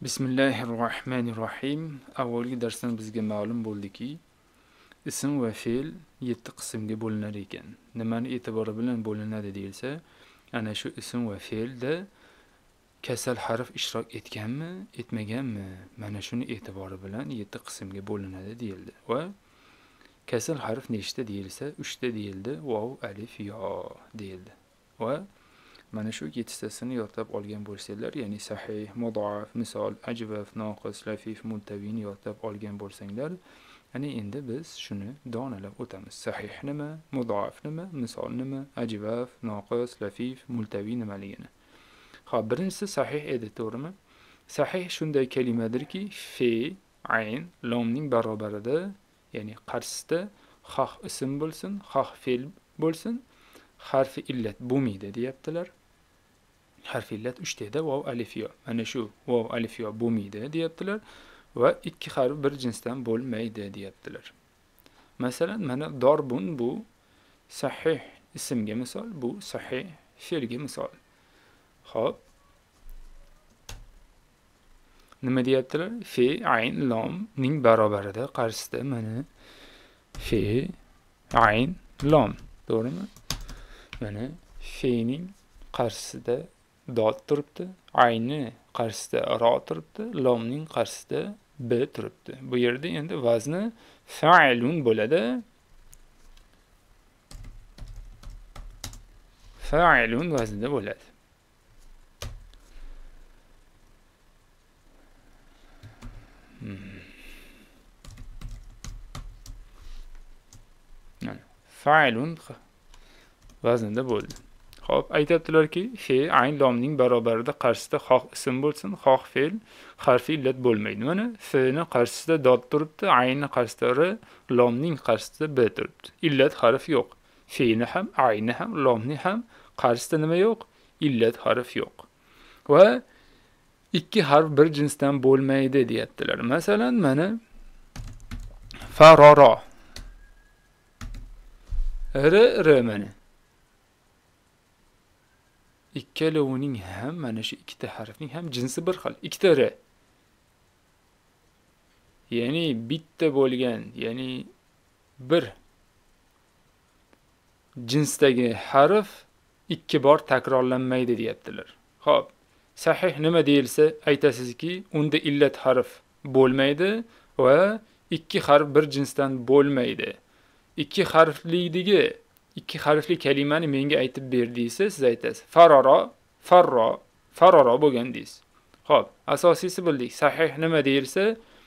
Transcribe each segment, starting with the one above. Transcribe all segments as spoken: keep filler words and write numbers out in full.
Bismillahirrohmanirrohim. Avvalgi darsdan bizga ma'lum bo'ldiki, ism va fe'l yetti qismga bo'linar ekan. Nimani e'tibori bilan bo'linadi deyilsa, ana shu ism va fe'lda kasal harf ishtirok etganmi, etmaganmi, mana shuni e'tibori bilan yetti qismga bo'linadi deyildi. Va kasal harf nechta deyilsa, uchta deyildi, vav, alif, yo deyildi. Va mana shu yettitasini yodlab olgan bo'lsanglar, ya'ni sahih, mudoaf, misol, ajvaf, noqis, lafif, multavini yodlab olgan bo'lsanglar, ana endi biz shuni donalab o'tamiz. Sahih nima, mudoaf nima, misol nima, ajvaf, noqis, lafif, multavi nimaligini. Xo'p, birinchisi sahih edi, to'g'rimi? Sahih shunday kalimadirki, fe, ayn, lomning barobarida, ya'ni qarshisida xoh ism bo'lsin, xoh fe'l bo'lsin, harfi illat bo'lmaydi deyaptilar. Harfi illat uchta edi, vav, alif, yo. Mana shu vav, alif, yo bo'lmaydi deyaptilar va ikki harf bir jinsdan bo'lmaydi deyaptilar. Masalan, mana dorbun bu sahih ismga misol, bu sahih fe'lga misol. Xo'p. Nima deyaptilar? Fe, ayn, lom ning barobarida qarshisida mana fe, ayn, lom, to'g'rimi? Mana fe'ning qarshisida dod turibdi, ayni qarshisida ro turibdi, lomning qarshisida b turibdi. Bu yerda endi vazni fa'ilun bo'ladi. Fa'ilun vaznida bo'ladi. Hmm. Fa'ilun vaznida bo'ldi. Xo'p, aytibdilarki, fe, ayn, lomning barobarida qarshisida xoh ism bo'lsin, xoh fe'l, harfi illat bo'lmaydi. Mana fe'ning qarshisida dod turibdi, aynning qarshisida r, lomning qarshisida b turibdi. Illat harf yo'q. Fe'ni ham, ayni ham, lomni ham qarshisida nima yo'q? Illat harf yo'q. Va ikki harf bir jinsdan bo'lmaydi deyaptilar. Masalan, mana faroro. R, r mana. Ikkalovining ham mana shu ikkita harfning ham jinsi bir xil. Ikkita r. Ya'ni bitta bo'lgan, ya'ni bir jinsdagi harf ikki bor takrorlanmaydi deyaptilar. Xo'p, sahih nima deyilsa, aytasizki, unda illat harf bo'lmaydi va ikki harf bir jinsdan bo'lmaydi. Ikki harflidagi ikki harfli kalimani menga aytib ber deysiz, siz aytasiz faroro, farro, faroro bo'lgan deysiz. Xo'p, asosiysi bildik. Sahih nima deyilsa,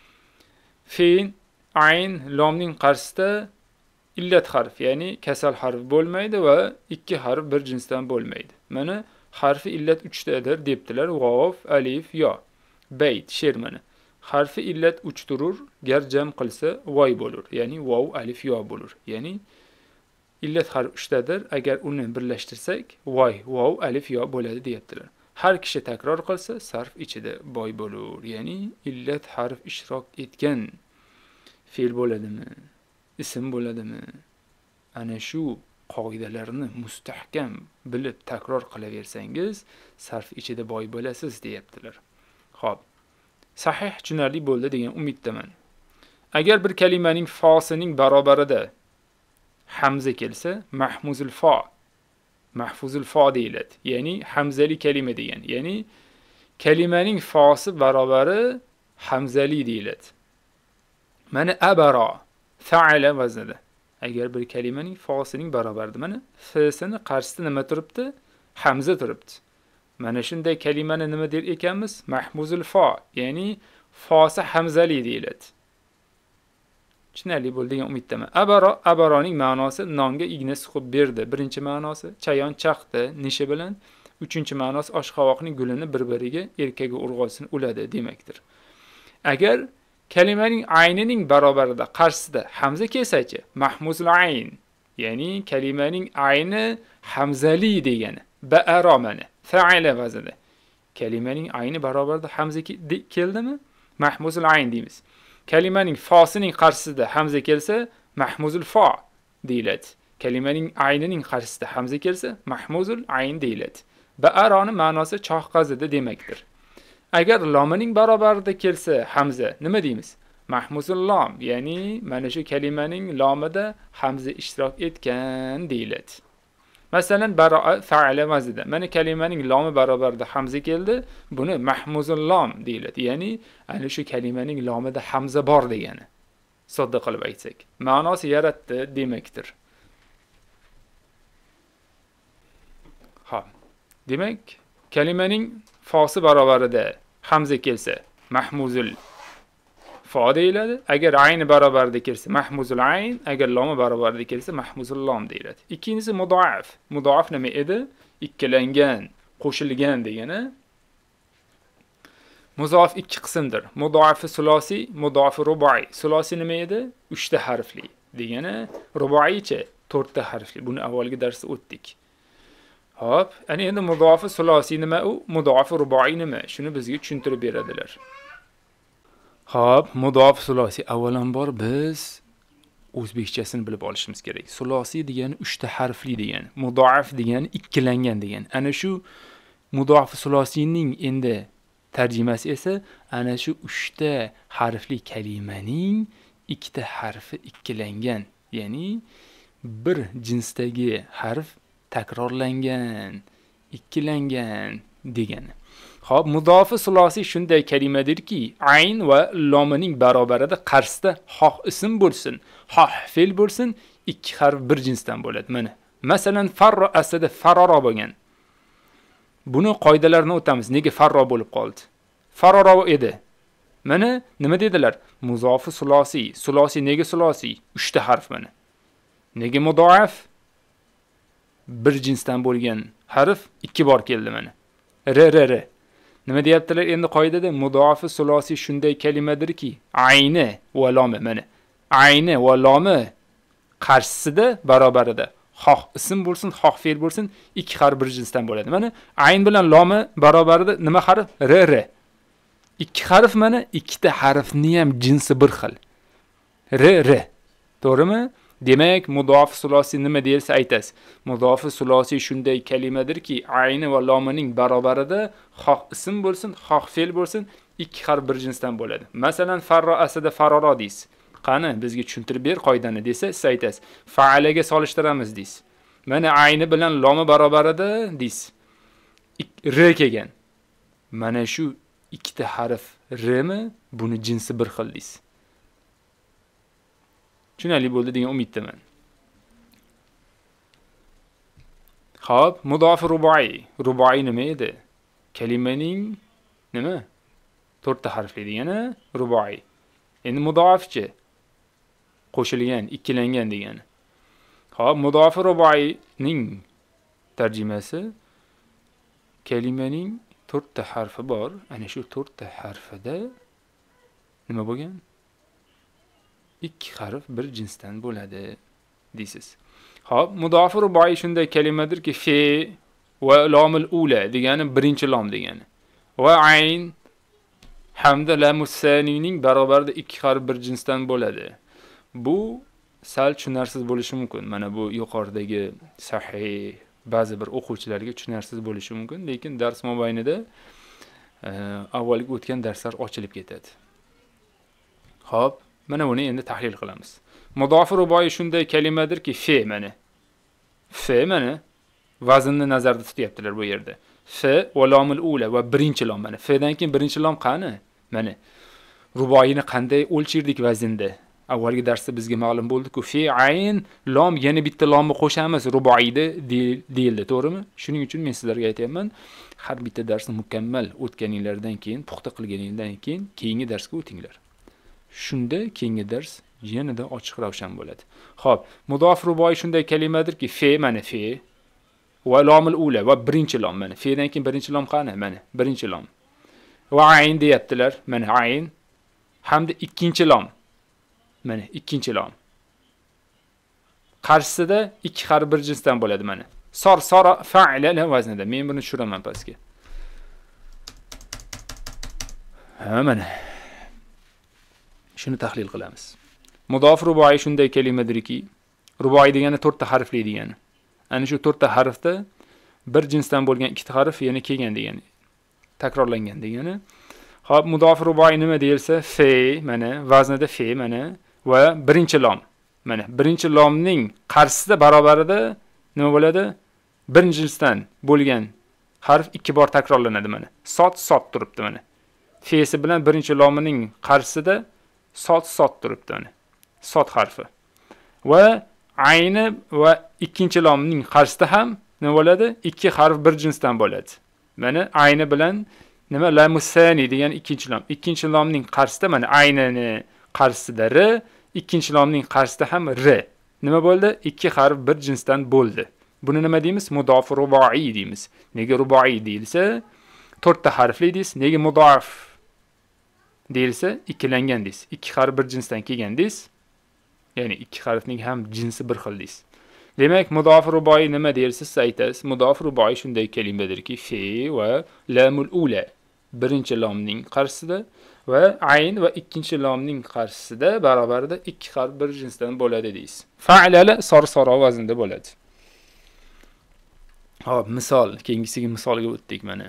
fe'l, ayn, lomning qarshisida illat harf, ya'ni kasal harf bo'lmaydi va ikki harf bir jinsdan bo'lmaydi. Mana harfi illat uchtadir debdilar. Vav, alif, yo. Bayt, she'r mana. Harfi illat uch turur, gar jam qilsa voy bo'lur. Ya'ni vav, alif, yo bo'lur. Ya'ni illat harf uchtadir, agar uni birlashtirsak, voy, vav, alif, yo bo'ladi deyaptilar. Har kishi takror qilsa, sarf ichida boy bo'lur. Ya'ni illat harf ishtirok etgan fe'l bo'ladimi, ism bo'ladimi? Ana shu qoidalarni mustahkam bilib takror qilaversangiz, sarf ichida boy bo'lasiz deyaptilar. Xo'p. Sahih tushunarli bo'ldi degan umiddaman. Agar bir kalimaning fosining barobarida hamza kelsa, mahmuzul fa, mahfuzul fa deyiladi. Ya'ni hamzali kalima degan. Ya'ni kalimaning fosi barobari hamzali deyiladi. Mana abara, fa'ala vaznida. Agar bir kalimaning fosining barobarida, mana f'sini qarshisida nima turibdi? Hamza turibdi. Mana shunday kalimani nima der ekanmiz? Mahmuzul fa, ya'ni fosi hamzali deyiladi. Tushunarli bo'ldi degan umiddaman. Abaro, abaroning ma'nosi nonga igna suqib berdi. Birinchi ma'nosi chayon chaqdi nishi bilan. Uchinchi ma'nosi oshqovoqning gulini bir-biriga erkagi urg'osini uladi demakdir. Agar kalimaning aynining barobarida qarshisida hamza kelsa-chi, mahmuzul ayn, ya'ni kalimaning ayni hamzali degani. Ba'ara mana fa'ila vaznida. Kalimaning ayni barobarida hamza keldimi? Mahmuzul ayn deymiz. Kalimaning fosining qarshisida hamza kelsa, mahmuzul fa deyiladi. Kalimaning aynining qarshisida hamza kelsa, mahmuzul ayn deyiladi. Ba'aroni ma'nosi choh qazidi demakdir. Agar lomining barobarida kelsa hamza, nima deymiz? Mahmuzul lom, ya'ni mana shu kalimaning lomida hamza ishtirok etgan deyiladi. Masalan, baro'a fa'ala vazida. Mana kalimaning lomi barobarida hamza keldi, buni mahmuzul lom deyiladi. Ya'ni ana shu kalimaning lomida hamza bor degani. Sodda qilib aytsak, ma'nosi yaratdi demakdir. Xo'p. Demak, kalimaning fosi barobarida hamza kelsa, mahmuzul fo deyiladi. Agar ayni barobarida kelsa, mahmuzul ayn, agar lomi barobarida kelsa, mahmuzul lom deyiladi. Ikkinchisi mudoaf. Mudoaf nima edi? Ikkilangan, qo'shilgan degani. Muzoaf ikki qismdir. Mudoafi sulosiy, mudoafi rubai. Sulosiy nima edi? uchta harfli degani. Rubaicha to'rtta harfli. Buni avvalgi darsda o'tdik. Hop, ana endi mudoafi sulosiy nima u? Mudoafi rubai nima? Shuni bizga tushuntirib beradilar. Hop, mudoaf sulosiy. Avvalambor biz o'zbekchasini bilib olishimiz kerak. Sulosiy degani uchta harfli degani. Mudoaf degani ikkilangan degani. Ana shu mudoaf sulosiyning endi tarjimasi esa ana shu uchta harfli kalimaning ikkita harfi ikkilangan, ya'ni bir jinsdagi harf takrorlangan, ikkilangan degani. Xo'p, mudofi sulosiy shunday kalimadirki, ayn va lomining barobarida qarshisida xoh ism bo'lsin, xoh fe'l bo'lsin, ikki harf bir jinsdan bo'ladi. Mana, masalan, farro aslida faroro bo'lgan. Buni qoidalarini o'tamiz. Nega farro bo'lib qoldi? Faroro edi. Mana nima dedilar? Muzofi sulosiy. Sulosiy nega sulosiy? uchta harf mana. Nega mudoaf? Bir jinsdan bo'lgan harf ikki bor keldi mana. R r r. Nima deyaptilar endi qoidada? Mudofi sulosiy shunday kalimadirki, ayni va lomi mana. Ayni va lomi qarshisida barobarida xoh ism bo'lsin, xoh fe'l bo'lsin, ikki harf bir jinsdan bo'ladi. Mana ayn bilan lomi barobarida nima harf? R r. Ikki harf mana ikkita harfni ham jinsi bir xil. R r. To'g'rimi? Demak, mudoaf sulosiy nima deyilsa aytasiz. Mudoaf sulosiy shunday kalimadirki, ayni va lomining barobarida xoh ism bo'lsin, xoh fe'l bo'lsin, ikki harf bir jinsdan bo'ladi. Masalan, farro aslida faroro deysiz. Qani bizga tushuntirib ber qoidani desa, siz aytasiz. Fa'alaga solishtiramiz deysiz. Mana ayni bilan lomi barobarida deysiz. R kelgan. Mana shu ikkita harf R mi? Buni jinsi bir xil deysiz. Tushunarli bo'ldi degan umiddaman. Xo'p, mudoaf rubai. Rubai nima edi? Kalimaning nima? to'rtta harfli degani rubai. Endi mudoafchi qo'shilgan, ikkilangan degani. Xo'p, mudoaf rubaining tarjimasi kalimaning to'rtta harfi bor. Ana shu to'rtta harfida nima bo'lgan? Ikki harf bir jinsdan bo'ladi deysiz. Xo'p, mudoaf rubai shunday kalimadirki, fe va lomul ula degani birinchi lom degani. Va ayn hamda lamus sanining barobarida ikki harf bir jinsdan bo'ladi. Bu sal tushunarsiz bo'lishi mumkin. Mana bu yuqoridagi sahih ba'zi bir o'quvchilarga tushunarsiz bo'lishi mumkin, lekin dars mobaynida e, avvalgi o'tgan darslar ochilib ketadi. Xo'p, mana buni endi tahlil qilamiz. Mudoaf rubai shunday kalimadirki, fe mana. Fe mana vaznni nazarda tutyaptilar bu yerda. Fe va lomul ula va birinchi lom mana. Fe'dan keyin birinchi lom qani? Mana. Ruboiyni qanday o'lchirdik vaznda? Avvalgi darsda bizga ma'lum bo'ldi-ku, fe ayn lom yana bitta lomni qo'shamiz ruboiyda deyildi, to'g'rimi? Shuning uchun men sizlarga aytayapman, har bitta darsni mukammal o'tganinglardan keyin, puxta qilganinglardan keyin keyingi darsga o'tinglar. Shunda keyingi dars yanada ochiq ravshan bo'ladi. Xo'p, mudoaf ruboi shunday kalimadirki, fe mana fe va lomul ula va birinchi lom mana. Fe'dan keyin birinchi lom qani? Mana, birinchi lom. Va ayn deyaptilar. Mana ayn hamda ikkinchi lom. Mana ikkinchi lom. Qarshisida ikki harf bir jinsdan bo'ladi mana. Sor sora fa'ila vaznida. Men buni tushiraman pastga. Ha mana. Shuni tahlil qilamiz. Mudoaf ruboi shunday kalimadirki, ruboi degani to'rtta harfli degani. Ana shu to'rtta harfda bir jinsdan bo'lgan ikkita harf yana kelgan degani. takrorlangan degani. Xo'p, mudof ruboiy nima deyilsa, fe, mana vaznida fe mana va birinchi lom. Mana birinchi lomning qarshisida barobarida nima bo'ladi? Birinchi jinsdan bo'lgan harf ikki bor takrorlanadi mana. Sot sot turibdi mana. Fe'si bilan birinchi lomining qarshisida sot sot turibdi mana. Sot harfi. Va ayni va ikkinchi lomning qarshisida ham nima bo'ladi? Ikki harf bir jinsdan bo'ladi. Mana ayni bilan nima lamusani degan ikkinchi lom. Ikkinchi lomning qarshisida mana aynini qarshisida r, ikkinchi lomning qarshisida ham r. Nima bo'ldi? Ikki harf bir jinsdan bo'ldi. Buni nima deymiz? Mudof ruboiy deymiz. Nega ruboiy deyilsa, to'rtta harfli deysiz. Nega mudof deyilsa, ikkilangan deysiz. Ikki harf bir jinsdan kelgan deysiz. Ya'ni ikki harfning ham jinsi bir xil deysiz. Demak, mudof ruboiy nima deyilsa, siz aytasiz. Mudof ruboiy shunday kalimadirki, fe va lamul ula birinchi lomning qarshisida va ayn va ikkinchi lomning qarshisida barobarida ikki harf bir jinsdan bo'ladi deysiz. Fa'lala sor-soro vaznda bo'ladi. Hop, misol, keyingisiga misolga o'tdik mana.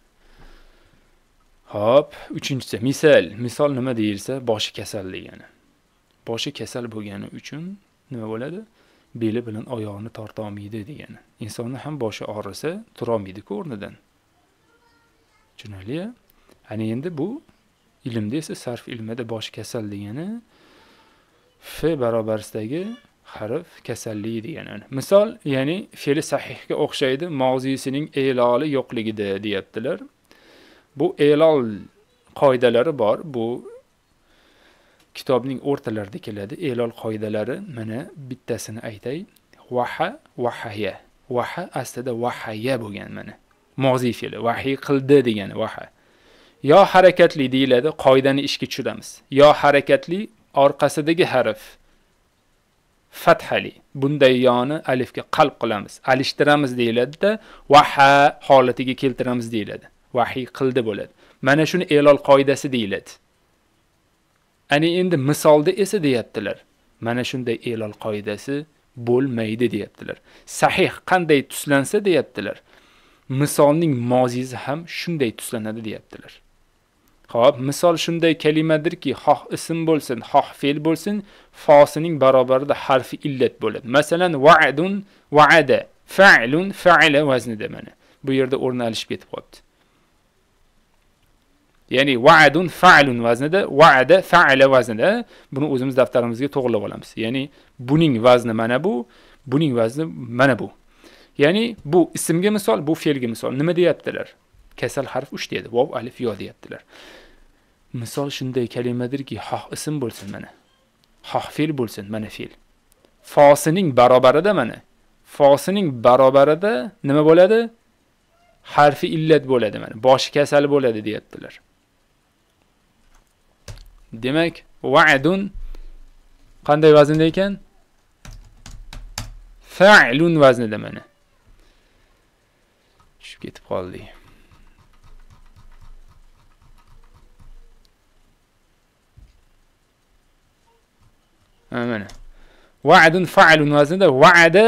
Hop, uchinchisi misol. Misol nima deyilsa, boshi kasal degani. Boshi kasal bo'lgani uchun nima bo'ladi? Beli bilan oyoqni torta olmaydi degani. Insonni ham boshi og'risa, tura olmaydi-ku o'rnidan. Tushunarli-a? Ana endi bu ilmda esa sarf ilmida boshi kasal degani f barobarsidagi harf kasallik degani. Misol, ya'ni fe'li sahihga o'xshaydi, mavzisining e'loli yo'qligida deyaptilar. Bu e'lol qoidalari bor. Bu kitobning o'rtalarida keladi. E'lol qoidalari mana bittasini aytay. Waha, wahaya. Waha aslida wahaya bo'lgan mana. Mozi fe'li, vahiy qildi degani waha. Yo harakatli deyiladi, qoidani ishga tushiramiz. Yo harakatli orqasidagi harf fathali. Bunday yoni alifga qalb qilamiz, alishtiramiz deyiladi-da, waha holatiga keltiramiz deyiladi. Vahiy qildi bo'ladi. Mana shuni e'lol qoidasi deyiladi. Ani endi misolda esa deyaptilar. Mana shunday e'lol qoidasi bo'lmaydi deyaptilar. Sahih qanday tuslansa deyaptilar. Misolning mozisi ham shunday tuslanadi deyaptilar. Xo'p, misol shunday kalimadirki, xoh ism bo'lsin, xoh fe'l bo'lsin, fosining barobarida harfi illat bo'ladi. Masalan, wa'dun, wa'ada, fa'lun, fa'ala vaznida mana. Bu yerda o'rni alishib ketib qoldi. Ya'ni wa'dun fa'lun vaznida, wa'ada fa'ala vaznida. Buni o'zimiz daftarimizga to'g'rilab olamiz. Ya'ni buning vazni mana bu, buning vazni mana bu. Ya'ni bu ismga misol, bu fe'lga misol. Nima deyaptilar? Kasal harf uch deydi. Vav, alif, yo deyaptilar. Misol shunday kalimadirki, xoh ism bo'lsin mana. Xoh fe'l bo'lsin, mana fe'l. Fosining barobarida mana. Fosining barobarida nima bo'ladi? Harfi illat bo'ladi mana. Boshi kasal bo'ladi deyaptilar. Demak, wa'dun qanday vaznda ekan? Fa'lun vaznida mana. Tushib ketib qoldik. Mana. Wa'dun fa'lun vaznida wa'ada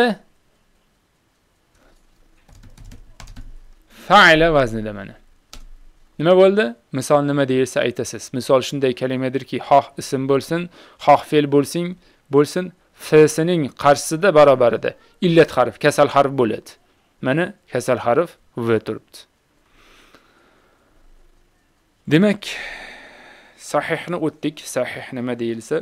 fa'ala vaznida mana. Nima bo'ldi? Misol nima deyilsa aytasiz. Misol shunday kalimadirki, xoh ism bo'lsin, xoh fe'l bo'lsin, bo'lsin, f'sining qarshisida barobarida illat harf, kasal harf bo'ladi. Mana kasal harf v turibdi. Demak, sahihni o'tdik. Sahih nima deyilsa,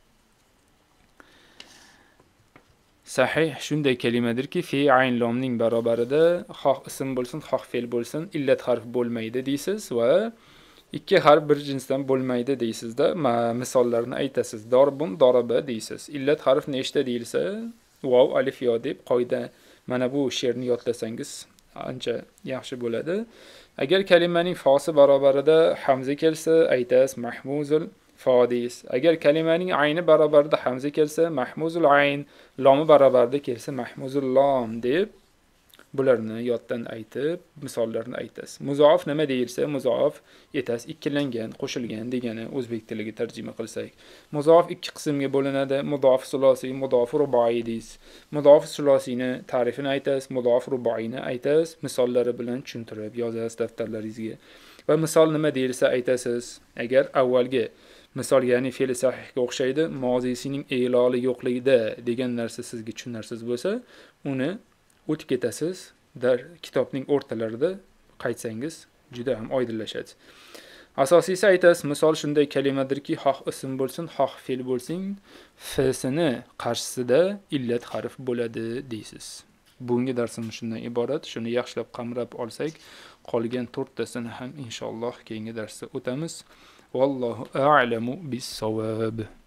sahih shunday kalimadirki, fi ayn lomning barobarida xoh ism bo'lsin, xoh fe'l bo'lsin, illat harf bo'lmaydi deysiz va ikki harf bir jinsdan bo'lmaydi deysizda. Misollarni aytasiz. Dorbun, doraba deysiz. Illat harf nechta deyilsa, vav, alif, yo deb qoida mana bu she'rni yodlasangiz ancha yaxshi bo'ladi. Agar kalimaning fosi barobarida hamza kelsa, aytasiz mahmuzul fodis. Agar kalimaning ayni barobarida hamza kelsa, mahmuzul ayn, lomi barobarida kelsa, mahmuzul lom deb bularni yoddan aytib, misollarni aytasiz. Muzoaf nima deyilsa, muzoaf aytasiz ikkilangan, qo'shilgan degani o'zbek tiliga tarjima qilsak. Muzoaf ikki qismga bo'linadi. Muzoaf sulosiy, muzoaf ruboiy deysiz. Muzoaf sulosiyni ta'rifini aytasiz, muzoaf ruboiyni aytasiz, misollari bilan tushuntirib yozasiz daftarlaringizga. Va misol nima deyilsa aytasiz. Agar avvalgi misol, ya'ni fe'l sahihga o'xshaydi, mozisining e'loli yo'qligida degan narsa sizga tushunarsiz bo'lsa, uni o'tib ketasiz. Dar kitobning o'rtalarida qaytsangiz juda ham oydinlashadi. Asosiysi aytasiz, misol shunday kalimadirki, xoh ism bo'lsin, xoh fe'l bo'lsin, f'sini qarshisida illat harf bo'ladi deysiz. Bunga darsimiz shundan iborat. Shuni yaxshilab qamrab olsak, qolgan to'rttasini ham inshaalloh keyingi darsda o'tamiz. Vallohu a'lamu bis-savab.